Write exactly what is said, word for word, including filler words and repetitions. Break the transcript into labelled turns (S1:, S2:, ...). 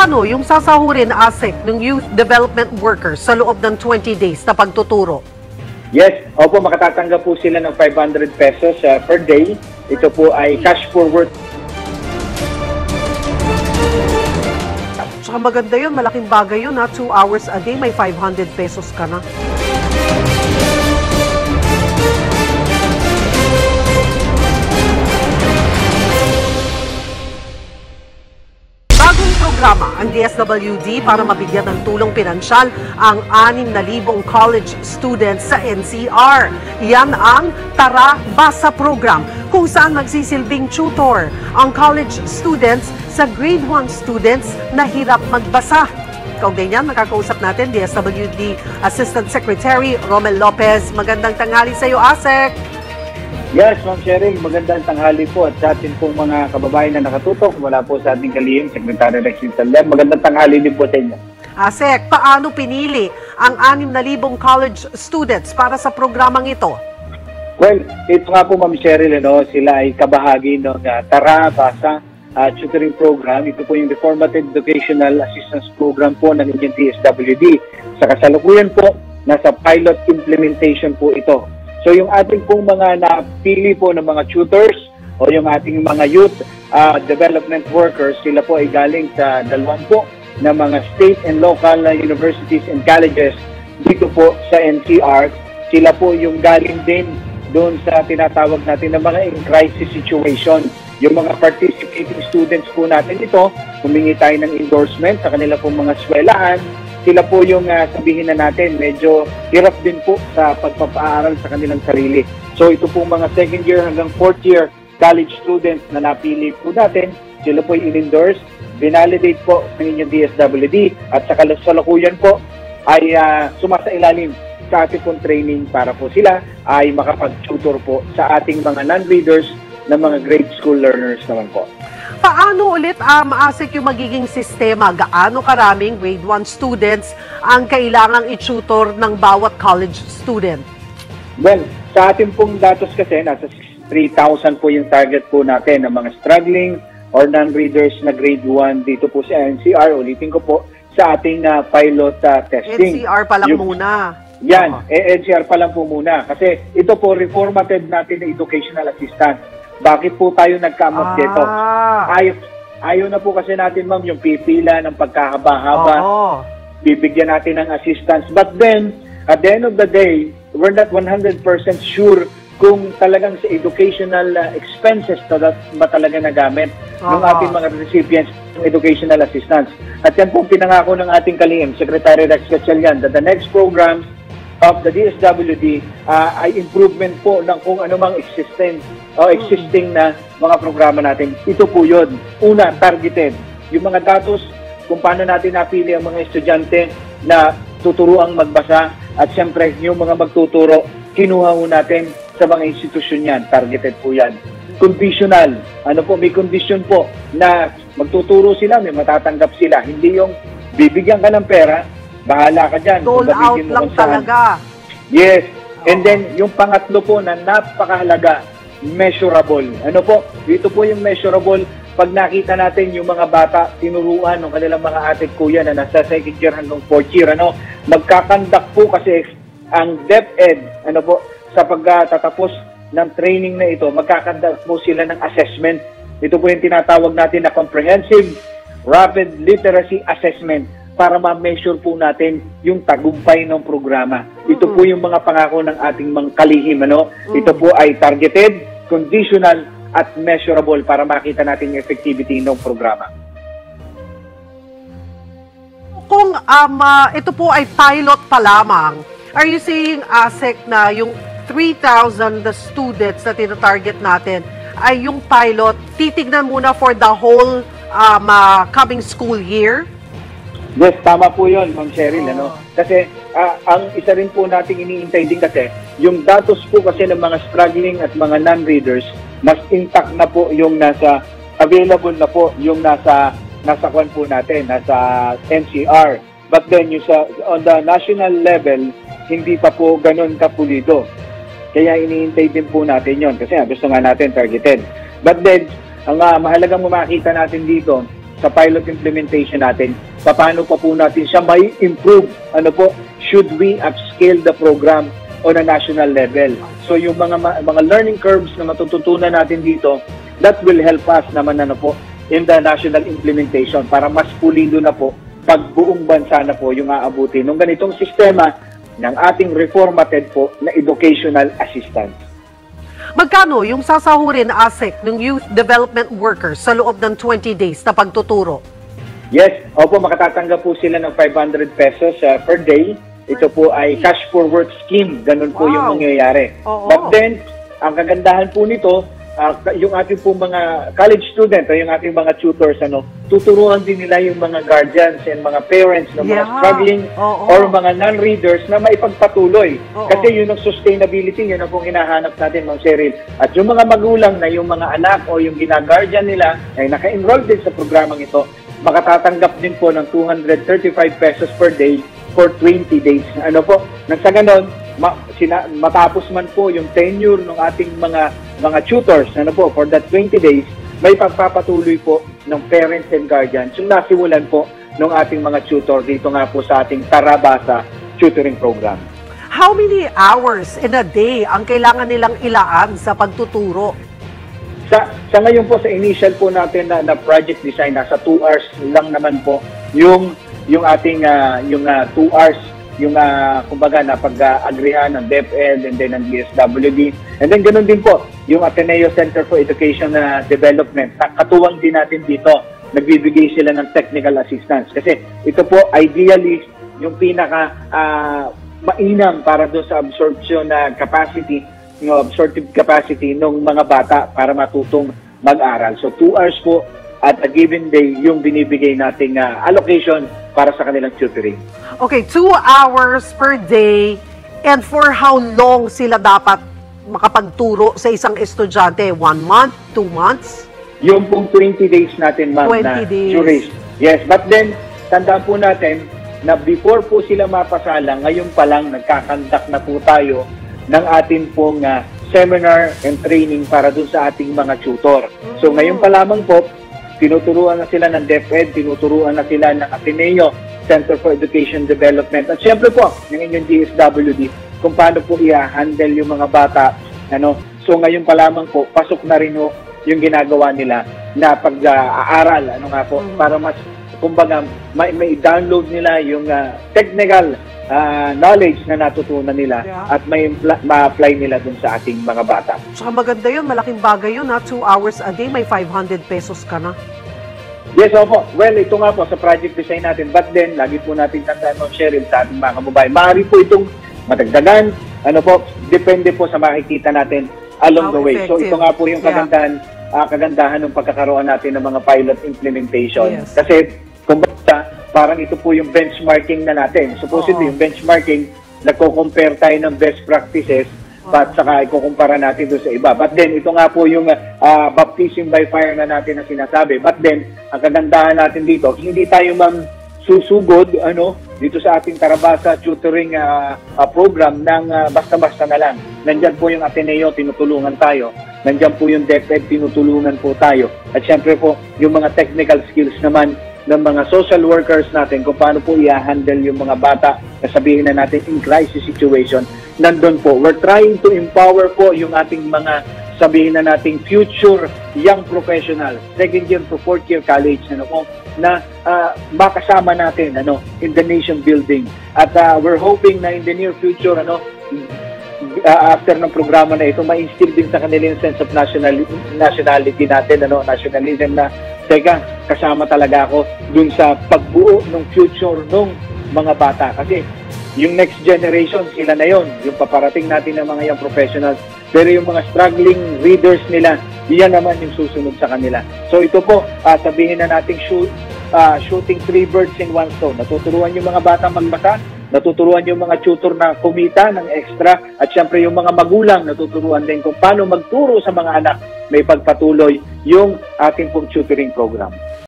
S1: magkano yung sasahurin na ASEC ng youth development workers sa loob ng twenty days na pagtuturo?
S2: Yes, opo, makatatanggap po sila ng five hundred pesos uh, per day. Ito po ay cash forward.
S1: Tsaka maganda yun, malaking bagay yun ha. two hours a day, may five hundred pesos ka na. Bagong programa ang D S W D para mabigyan ng tulong pinansyal ang anim na libong college students sa N C R. Yan ang Tara Basa program kung saan magsisilbing tutor ang college students sa grade one students na hirap magbasa. Kaugnay niyan, makakausap natin D S W D Assistant Secretary Romel Lopez. Magandang tanghali sa iyo, ASEC.
S2: Yes, Ma'am Cheryl, magandang tanghali po at sa atin pong mga kababayan na nakatutok mula po sa ating kalihim, Secretary Rex Taleb. Magandang tanghali din po sa inyo.
S1: ASEC, paano pinili ang anim na libong college students para sa programang ito?
S2: Well, ito nga po, Ma'am Cheryl, ano, sila ay kabahagi ng uh, Tara Basa uh, tutoring program. Ito po yung Reformative Educational Assistance Program po ng inyong D S W D. Sa kasalukuyan po, nasa pilot implementation po ito. So yung ating pong mga napili po ng mga tutors o yung ating mga youth uh, development workers, sila po ay galing sa dalawang po na mga state and local uh, universities and colleges dito po sa N C R. Sila po yung galing din doon sa tinatawag natin na mga in crisis situation. Yung mga participating students po natin ito, humingi tayo ng endorsement sa kanila pong mga eskwelahan. Sila po yung uh, sabihin na natin, medyo hirap din po sa pagpapaaral sa kanilang sarili. So ito po mga second year hanggang fourth year college students na napili po natin, sila po yung in-endorse, binalidate po ng inyong D S W D at sa kasalukuyan po ay uh, sumasailalim sa ating pong training para po sila ay makapag-tutor po sa ating mga non-readers na mga grade school learners naman po.
S1: Paano ulit um, ASEC yung magiging sistema? Gaano karaming grade one students ang kailangang i-tutor ng bawat college student?
S2: Well, sa ating pong datos kasi, nasa three thousand po yung target po natin ng mga struggling or non-readers na grade one dito po sa N C R. Ulitin ko po sa ating uh, pilot uh, testing.
S1: N C R pa lang yung, muna.
S2: Yan, uh-huh. eh, N C R pa lang po muna. Kasi ito po, reformative natin na educational assistance. Bakit po tayo nagkamot
S1: ah.
S2: dito? Ayaw, ayaw na po kasi natin, ma'am, yung pipila ng pagkahaba-haba.
S1: Oo.
S2: Bibigyan natin ng assistance. But then, at the end of the day, we're not one hundred percent sure kung talagang sa educational uh, expenses na ba talaga nagamit ng ating mga recipients ng educational assistance. At yan po pinangako ng ating kalihim, Secretary Rex Gatchalian, that the next program of the D S W D uh, ay improvement po ng kung anumang existing o existing na mga programa natin. Ito po yun. Una, targeted. Yung mga datos kung paano natin napili ang mga estudyante na tuturuang magbasa at siyempre yung mga magtuturo, kinuha ho natin sa mga institusyon yan. Targeted po yan. Conditional. Ano po, may condition po na magtuturo sila, may matatanggap sila. Hindi yung bibigyan ka ng pera, bahala ka dyan.
S1: Dole out lang talaga.
S2: Yes. And then, yung pangatlo po na napakahalaga, measurable. Ano po? Dito po yung measurable. Pag nakita natin yung mga bata, tinuruan ng kanilang mga ate kuya na nasa second year hanggang fourth year, ano, magkakandak po kasi ang DepEd, ano po, sa pagtatapos ng training na ito, magkakandak po sila ng assessment. Ito po yung tinatawag natin na Comprehensive Rapid Literacy Assessment para ma-measure po natin yung tagumpay ng programa. Ito po yung mga pangako ng ating mga kalihim. Ano? Ito po ay targeted, conditional, at measurable para makita natin yung effectivity ng programa.
S1: Kung um, uh, ito po ay pilot pa lamang, are you saying, ASEC, na yung three thousand the students na tinatarget natin ay yung pilot, titignan muna for the whole um, uh, coming school year?
S2: Yes, tama po yun, Ma'am Cheryl. Oh. Ano? Kasi uh, ang isa rin po nating iniintay din kasi, yung datos po kasi ng mga struggling at mga non-readers, mas intact na po yung nasa, available na po yung nasa, nasa kwan po natin, nasa N C R. But then, yung sa, on the national level, hindi pa po ganun kapulido. Kaya iniintay din po natin yon kasi gusto nga natin targeted. But then, ang uh, mahalagang makita natin dito, sa pilot implementation natin, paano pa po natin siya may improve, ano po, should we upscale the program on a national level. So yung mga mga learning curves na matututunan natin dito, that will help us naman ano po in the national implementation para mas pulido na po pag buong bansa na po yung aabuti ng ganitong sistema ng ating reformated po na educational assistance.
S1: Magkano yung sasahurin na ASEC ng youth development workers sa loob ng twenty days na pagtuturo?
S2: Yes, opo, makatatanggap po sila ng five hundred pesos uh, per day. Ito po ay cash for work scheme. Ganun po
S1: Wow.
S2: yung mangyayari.
S1: Oo.
S2: But then, ang kagandahan po nito, uh, yung ating po mga college student o yung ating mga tutors, ano, tuturuan din nila yung mga guardians and mga parents ng mga
S1: Yeah.
S2: struggling
S1: Oo.
S2: or mga non-readers na maipagpatuloy.
S1: Oo.
S2: Kasi yun ang sustainability, yun ang pong hinahanap natin, Ma'am Cheryl. At yung mga magulang na yung mga anak o yung gina-guardian nila ay naka-enroll din sa programang ito, makatatanggap din po ng two hundred thirty-five pesos per day for twenty days. Ano po? Nang sa ganon, ma, sina, matapos man po yung tenure ng ating mga mga tutors, ano po, for that twenty days, may pagpapatuloy po ng parents and guardians yung nasimulan po ng ating mga tutor dito nga po sa ating Tarabasa tutoring program.
S1: How many hours in a day ang kailangan nilang ilaan sa pagtuturo?
S2: Sa, sa ngayon po, sa initial po natin na, na project design, nasa two hours lang naman po yung yung ating uh, yung uh, two hours yung uh, kumbaga na pag-agrihan ng DepEd and then ng D S W D, and then ganoon din po yung Ateneo Center for Education uh, Development. Katuwang din natin dito, nagbibigay sila ng technical assistance kasi ito po ideally yung pinaka uh, mainam para doon sa absorption na uh, capacity, yung absorptive capacity ng mga bata para matutong mag-aral. So two hours po at a given day yung binibigay nating uh, allocation para sa kanilang tutoring.
S1: Okay, two hours per day, and for how long sila dapat makapagturo sa isang estudyante? One month? Two months?
S2: Yung pong twenty days natin, ma'am, na
S1: twenty days.
S2: duration. Yes, but then, tandaan po natin na before po sila mapasala, ngayon pa lang nagkakandak na po tayo ng atin pong uh, seminar and training para dun sa ating mga tutor. So ngayon pa lamang po, tinuturuan na sila ng DepEd, tinuturuan na sila ng Ateneo Center for Education Development. At syempre po, ng inyong D S W D, kung paano po i-handle yung mga bata. Ano? So ngayon pa lamang po, pasok na rin po yung ginagawa nila na pag-aaral. Ano nga po,
S1: Mm.
S2: para mas, kumbaga, may, may download nila yung uh, technical uh, knowledge na natutunan nila
S1: Yeah.
S2: at may ma-apply nila dun sa ating mga bata.
S1: Tsaka maganda yun, malaking bagay yun ha. Two hours a day, may five hundred pesos ka na.
S2: Yes, opo. Well, ito nga po sa project design natin. But then, lagi po natin tandaan, Ma'am Cheryl, sa ating mga kababayan. Maaari po itong madagdagan. Ano po, depende po sa makikita natin along
S1: How
S2: the way. So,
S1: effective.
S2: ito nga po yung
S1: Yeah.
S2: kagandahan, ah, kagandahan ng pagkakaroon natin ng mga pilot implementation.
S1: Yes.
S2: Kasi, kumbaga, parang ito po yung benchmarking na natin. Supposedly,
S1: Oo.
S2: yung benchmarking, nagko-compare tayo ng best practices at saka ikukumpara natin doon sa iba. But then, ito nga po yung uh, baptism by fire na natin na sinasabi. But then, ang kagandahan natin dito, hindi tayo ma'am susugod ano, dito sa ating Tarabasa tutoring uh, uh, program ng uh, basta-basta na lang. Nandyan po yung Ateneo, tinutulungan tayo. Nandyan po yung DepEd, tinutulungan po tayo. At syempre po, yung mga technical skills naman ng mga social workers natin kung paano po i-handle yung mga bata na sabihin na natin in crisis situation. Nandun po. We're trying to empower po yung ating mga sabihin na nating future young professional, second year to fourth year college ano po, na uh, makasama natin ano in the nation building. At uh, we're hoping na in the near future ano uh, after ng programa na ito ma-instill din sa kanila yung sense of nationality, nationality natin ano, nationalism na teka, kasama talaga ako dun sa pagbuo ng future ng mga bata. Kasi yung next generation, sila na yon, yung paparating natin ng mga young professionals. Pero yung mga struggling readers nila, yan naman yung susunod sa kanila. So ito po, uh, sabihin na nating shoot, uh, shooting three birds in one stone. Natuturuan yung mga bata magbasa, natuturuan yung mga tutor na kumita ng extra, at syempre yung mga magulang natuturuan din kung paano magturo sa mga anak na ipagpatuloy yung ating pong tutoring program.